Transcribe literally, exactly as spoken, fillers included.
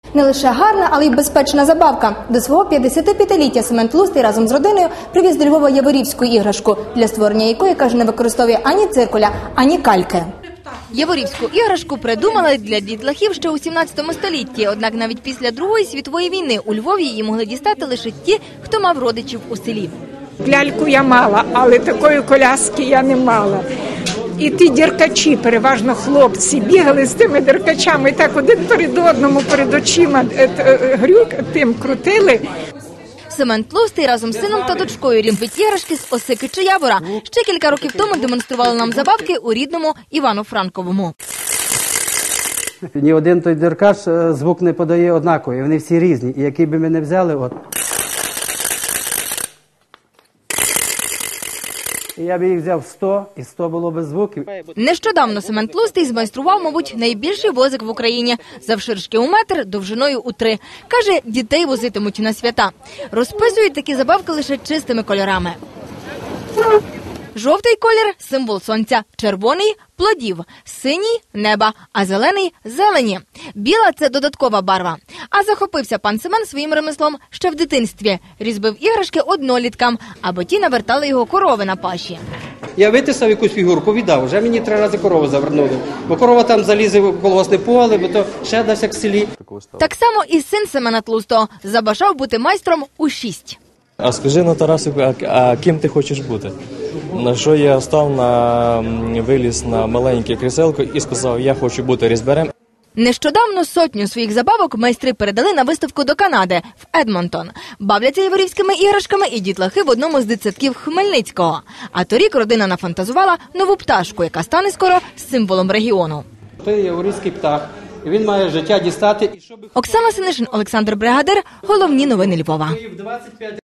Не лише гарна, але й безпечна забавка. До свого п'ятдесятип'ятиліття Семен Тлустий разом з родиною привіз до Львова яворівську іграшку, для створення якої, каже, не використовує ані циркуля, ані кальки. Яворівську іграшку придумали для дітлахів ще у сімнадцятому столітті. Однак навіть після Другої світової війни у Львові її могли дістати лише ті, хто мав родичів у селі. Ляльку я мала, але такої коляски я не мала. І ті діркачі, переважно хлопці, бігали з тими діркачами, і так один перед одному, перед очима грюк тим крутили. Семен Тлустий разом з сином та дочкою ліпить іграшки з осики чи явора. Ще кілька років тому демонстрували нам забавки у рідному Івано-Франковому. Ні один той діркач звук не подає однаковий, вони всі різні. І який би ми не взяли, от. І я б їх взяв сто, і сто було без звуків. Нещодавно Семен Тлустий змайстрував, мабуть, найбільший возик в Україні. Завширшки у метр, довжиною у три. Каже, дітей возитимуть на свята. Розписують такі забавки лише чистими кольорами. Жовтий колір – символ сонця, червоний – плодів, синій – неба, а зелений – зелені. Біла – це додаткова барва. А захопився пан Семен своїм ремеслом ще в дитинстві. Різьбив іграшки одноліткам, аби ті навертали його корови на паші. Я витисав якусь фігурку, віддав, вже мені три рази корову завернули. Бо корова там залізе в колгоспне поле, бо то ще десь як в селі. Так само і син Семена Тлустого забажав бути майстром у шість. А скажи, ну, Тарасику, а, а ким ти хочеш бути? На що я став, на виліз на маленьке кріселко і сказав, я хочу бути різьбарем. Нещодавно сотню своїх забавок майстри передали на виставку до Канади, в Едмонтон. Бавляться яворівськими іграшками і дітлахи в одному з дитсадків Хмельницького. А торік родина нафантазувала нову пташку, яка стане скоро символом регіону. Це яворівський птах, і він має життя дістати. Оксана Синишин, Олександр Бригадир. Головні новини Львова.